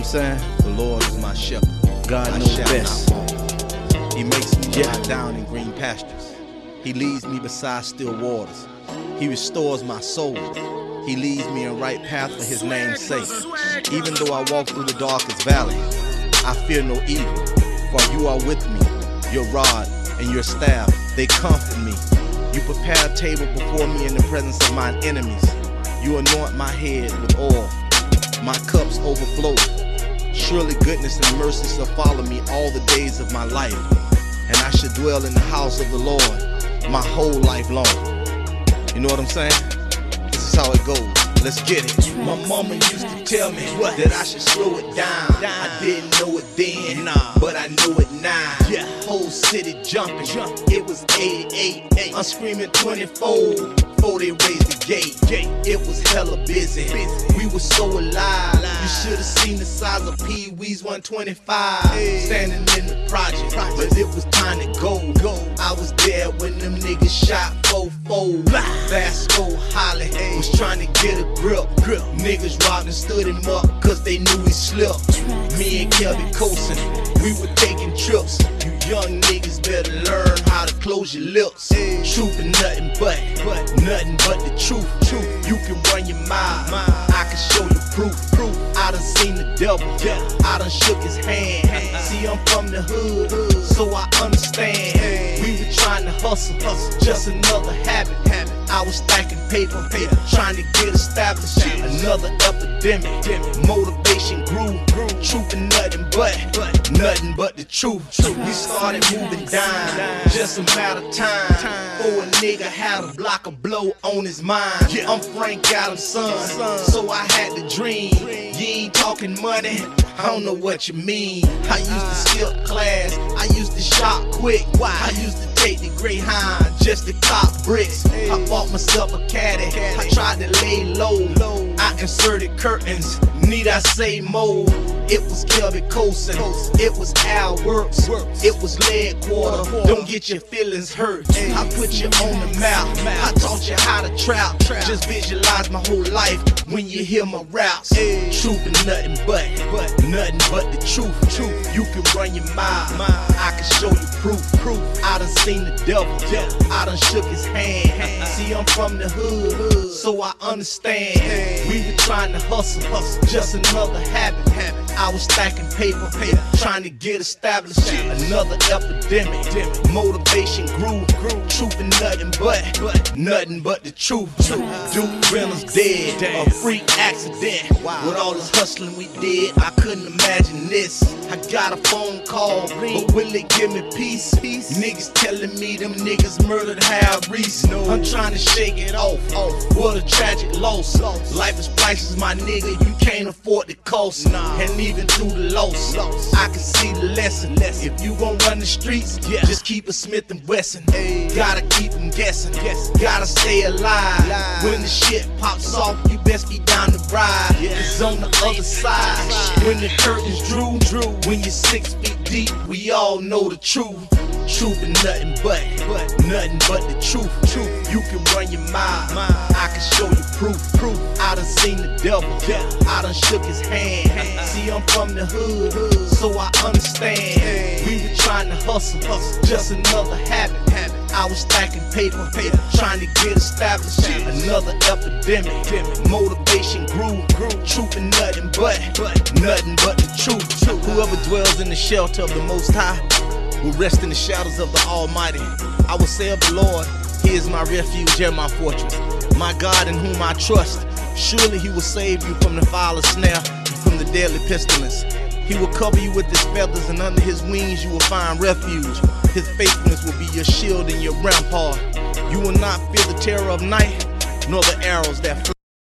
I'm saying? The Lord is my shepherd. God knows best. He makes me lie down in green pastures. He leads me beside still waters. He restores my soul. He leads me in right path for his name's sake. Even though I walk through the darkest valley, I fear no evil, for you are with me. Your rod and your staff, they comfort me. You prepare a table before me in the presence of mine enemies. You anoint my head with oil. My cups overflow. Surely goodness and mercy shall follow me all the days of my life, and I should dwell in the house of the Lord my whole life long. You know what I'm saying? This is how it goes. Let's get it. My mama used to tell me that I should slow it down. I didn't know it then, but I know it now. Whole city jumping. It was 88. I'm screaming 24 before they raised the gate. It was hella busy. We were so alive. You should have seen the size of Pee Wee's 125 standing in the project. But it was time to go. I was there when them niggas shot 4-4. Vasco Holly was trying to get a grip. Niggas robbed and stood him up cause they knew he slipped. Me and Kelby Coulson, we were taking trips. You young niggas better learn how to close your lips. Truth and nothing but the truth. You can run your mouth, I can show you proof. I done seen the devil, I done shook his hand. See, I'm from the hood, so I understand. We were trying to hustle, just another habit. I was stacking paper, trying to get established. Another epidemic, motivation grew. Truth and nothing but the truth. We started moving down, just a matter of time. For a nigga had a block of blow on his mind. I'm Frank Adams' son, so I had to dream. You ain't talking money, I don't know what you mean. I used to skip class, I used to shop quick. I used to take the Greyhound just to cop bricks. I bought myself a caddy, I tried to lay low. I inserted curtains, need I say more? It was Kelby Coulson, it was Al Works, it was Lead Quarter. Don't get your feelings hurt, I put you on the map. I taught you how to trap, just visualize my whole life when you hear my raps. Truth and nothing but the truth. You can run your mouth, I can show you proof. I done seen the devil, I done shook his hand. See, I'm from the hood, so I understand. We were trying to hustle, just another habit. I was stacking paper, trying to get established. Another epidemic, motivation grew. Truth and nothing but the truth. Duke Reynolds dead, a freak accident. With all this hustling we did, I couldn't imagine this. I got a phone call, but will it give me peace? Niggas telling me them niggas murdered Hal Reese. I'm trying to shake it off. What a tragic loss. Life is priceless, my nigga, you can't afford the cost. And even through the loss, I can see the lesson. If you gon' run the streets, just keep a Smith & Wesson. Gotta keep them guessing, gotta stay alive. When the shit pops off, you best be down to ride. It's on the other side, when the curtains drew. When you're 6 feet deep, we all know the truth. Truth and nothing but the truth. You can run your mouth, I can show you proof. I done seen the devil, I done shook his hand. See, I'm from the hood, so I understand. We were trying to hustle, just another habit. I was stacking paper, trying to get established. Another epidemic, motivation grew. Truth and nothing but the truth. Whoever dwells in the shelter of the Most High will rest in the shadows of the Almighty. I will say of the Lord, He is my refuge and my fortress, my God in whom I trust. Surely He will save you from the foul snare and from the deadly pestilence. He will cover you with His feathers, and under His wings you will find refuge. His faithfulness will be your shield and your rampart. You will not fear the terror of night, nor the arrows that fly.